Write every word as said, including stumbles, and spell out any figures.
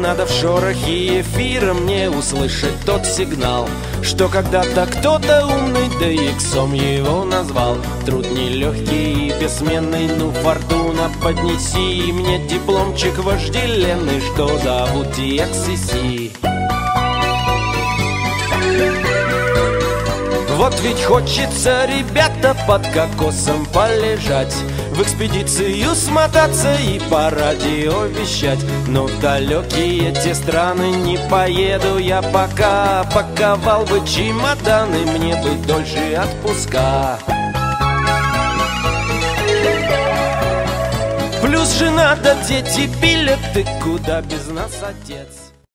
надо в шорохе эфира мне услышать тот сигнал, что когда-то кто-то умный, да иксом его назвал. Труд нелегкий и бессменный, ну фортуна, поднеси мне дипломчик вожделенный, что зовут ти экс си си. Вот ведь хочется, ребята, под кокосом полежать, в экспедицию смотаться и по радио вещать. Но в далекие те страны не поеду я пока, паковал бы чемоданы, мне бы дольше отпуска. Плюс жена да дети пилят, ты куда без нас, отец?